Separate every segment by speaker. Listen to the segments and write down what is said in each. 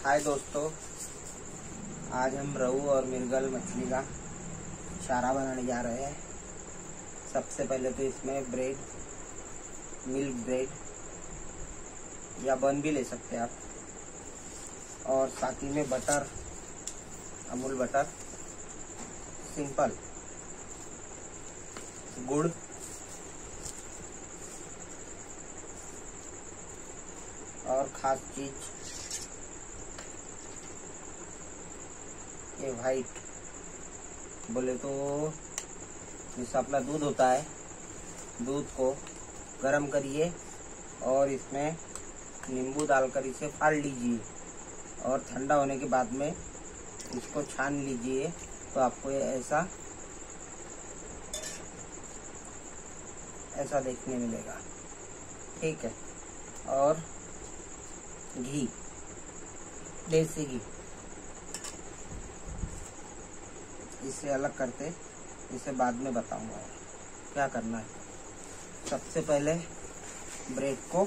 Speaker 1: हाय दोस्तों, आज हम रहू और मिर्गल मछली का चारा बनाने जा रहे हैं। सबसे पहले तो इसमें ब्रेड, मिल्क ब्रेड या बन भी ले सकते हैं आप, और साथ ही में बटर, अमूल बटर, सिंपल गुड़, और खास चीज ये वाइट बोले तो जैसा अपना दूध होता है, दूध को गरम करिए और इसमें नींबू डालकर इसे फाड़ लीजिए और ठंडा होने के बाद में इसको छान लीजिए तो आपको ये ऐसा देखने मिलेगा। ठीक है। और घी, देसी घी, इसे अलग करते, इसे बाद में बताऊंगा क्या करना है। सबसे पहले ब्रेड को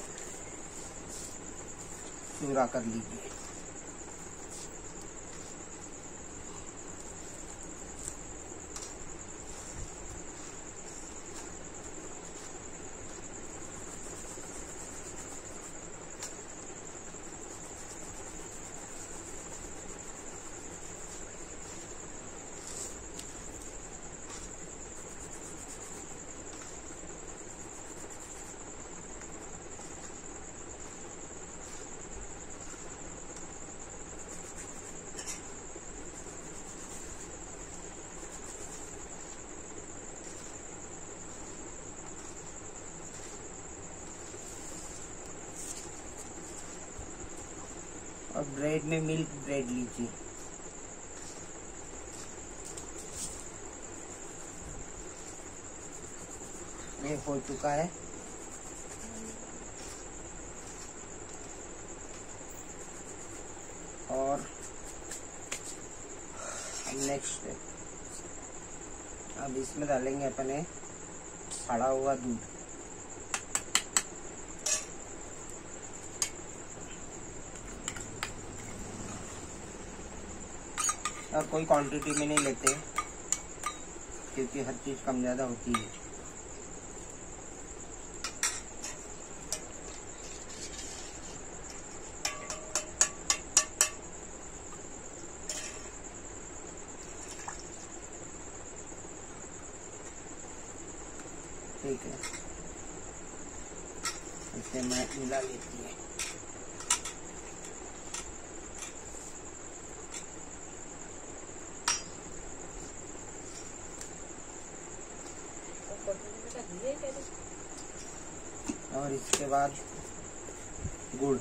Speaker 1: चूरा कर लीजिए। और ब्रेड में मिल्क ब्रेड लीजिए। ये हो चुका है। और नेक्स्ट अब इसमें डालेंगे अपने फाड़ा हुआ दूध। और कोई क्वांटिटी में नहीं लेते क्योंकि हर चीज कम ज्यादा होती है। ठीक है, इसे मैं मिला लेती है। और इसके बाद गुड़,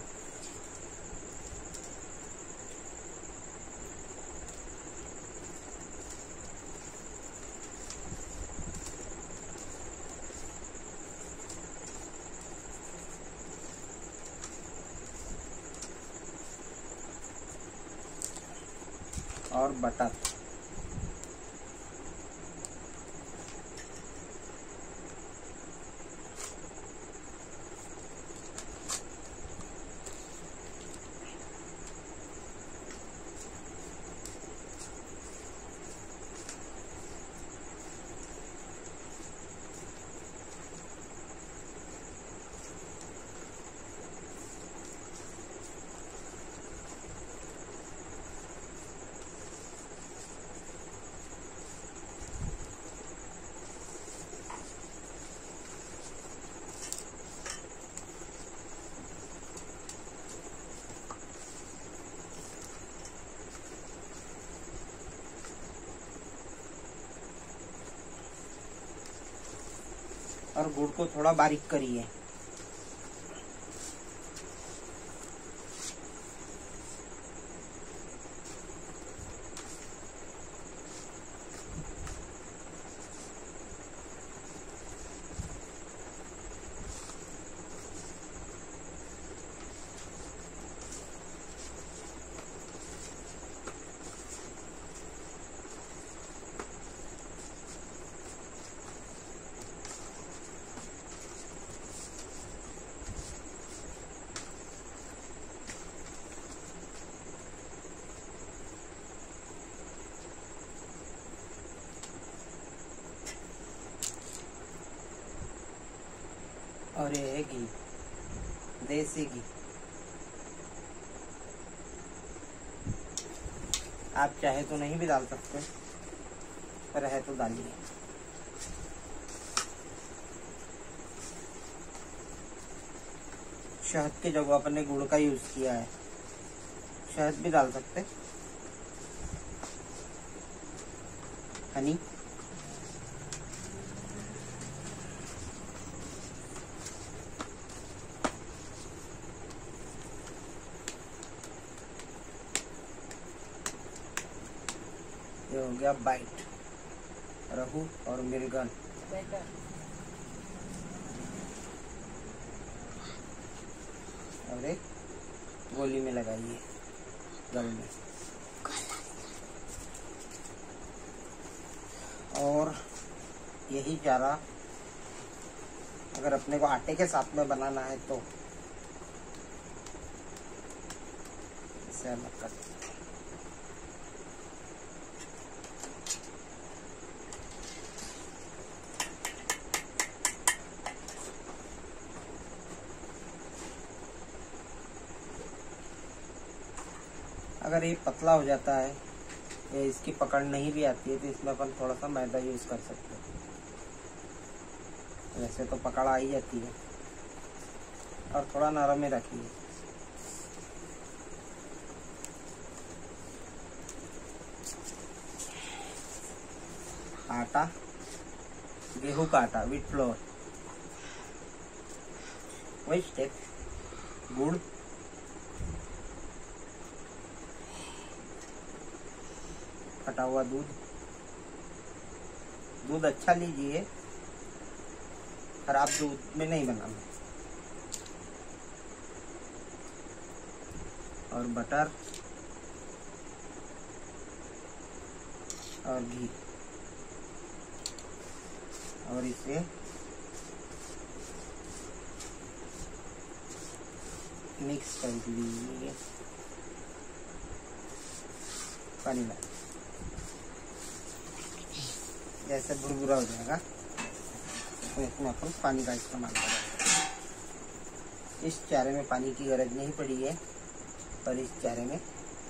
Speaker 1: और बटर। और गुड़ को थोड़ा बारीक करिए। और ये है घी, देसी घी। आप चाहे तो नहीं भी डाल सकते, पर है तो डालिए। शहद की जगह अपन ने गुड़ का यूज किया है, शहद भी डाल सकते। हनी, ये हो गया बाइट, रहू और मिर्गन। और एक गोली में लगाइए गल में। और यही चारा अगर अपने को आटे के साथ में बनाना है तो इसे अलग कर। अगर ये पतला हो जाता है या इसकी पकड़ नहीं भी आती है तो इसमें अपन थोड़ा सा मैदा यूज कर सकते हैं। वैसे तो पकड़ आ ही जाती है, और थोड़ा नरम में रखिए। आटा, गेहूं का आटा, व्हीट फ्लोर, वही स्टेप, गुड़, फटा हुआ दूध। दूध अच्छा लीजिए, खराब दूध में नहीं बनाना। और बटर और घी, और इसे मिक्स कर दीजिए। पानी में जैसे भुरभुरा हो जाएगा तो इसमें अपन पानी का इस्तेमाल करेंगे। इस चारे में पानी की गरज नहीं पड़ी है, पर इस चारे में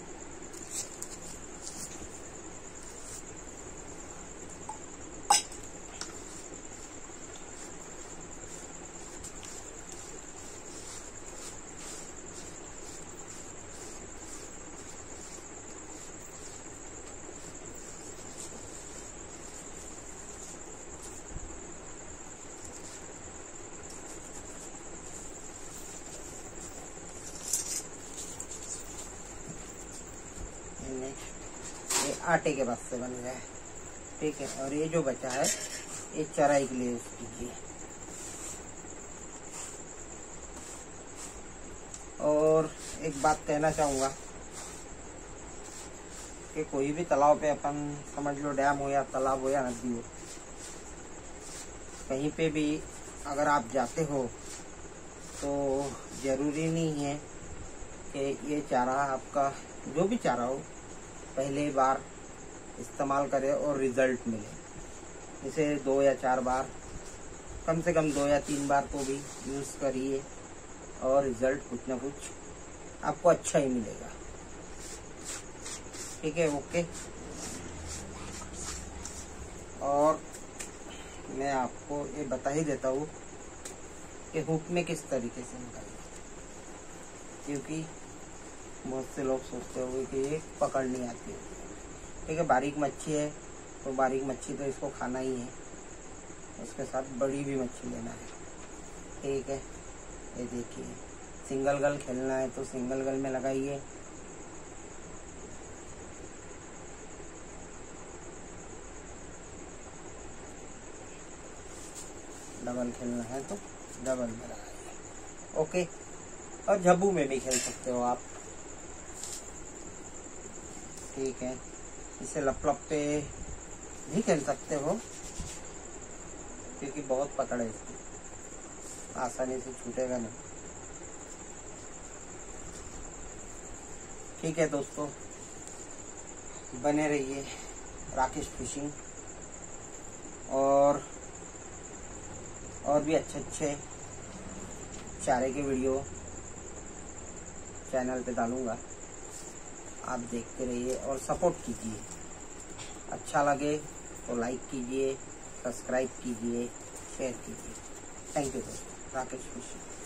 Speaker 1: ये आटे के बाद से बन गया है, ठीक है। और ये जो बचा है ये चराई के लिए यूज कीजिए। और एक बात कहना चाहूँगा कि कोई भी तालाब पे अपन समझ लो, डैम हो या तालाब हो या नदी हो, कहीं पे भी अगर आप जाते हो तो ज़रूरी नहीं है कि ये चारा आपका, जो भी चारा हो, पहले बार इस्तेमाल करें और रिज़ल्ट मिले। इसे 2 या 4 बार, कम से कम 2 या 3 बार तो भी यूज़ करिए, और रिज़ल्ट कुछ ना कुछ आपको अच्छा ही मिलेगा, ठीक है। ओके। और मैं आपको ये बता ही देता हूँ कि हुक में किस तरीके से निकालें, क्योंकि बहुत से लोग सोचते होंगे कि ये पकड़ नहीं आती है, ठीक है। बारीक मच्छी है तो बारीक मच्छी तो इसको खाना ही है, उसके साथ बड़ी भी मच्छी लेना है, ठीक है। ये देखिए, सिंगल गल खेलना है तो सिंगल गल में लगाइए, डबल खेलना है तो डबल में लगाइए, ओके। और झब्बू में भी खेल सकते हो आप, ठीक है। इसे लप पे भी खेल सकते हो, क्योंकि बहुत पकड़ है इसकी, आसानी से छूटेगा नहीं, ठीक है दोस्तों। बने रहिए राकेश फिशिंग, और भी अच्छे चारे के वीडियो चैनल पे डालूंगा, आप देखते रहिए और सपोर्ट कीजिए। अच्छा लगे तो लाइक कीजिए, सब्सक्राइब कीजिए, शेयर कीजिए। थैंक यू दोस्तों। राकेश खुशी।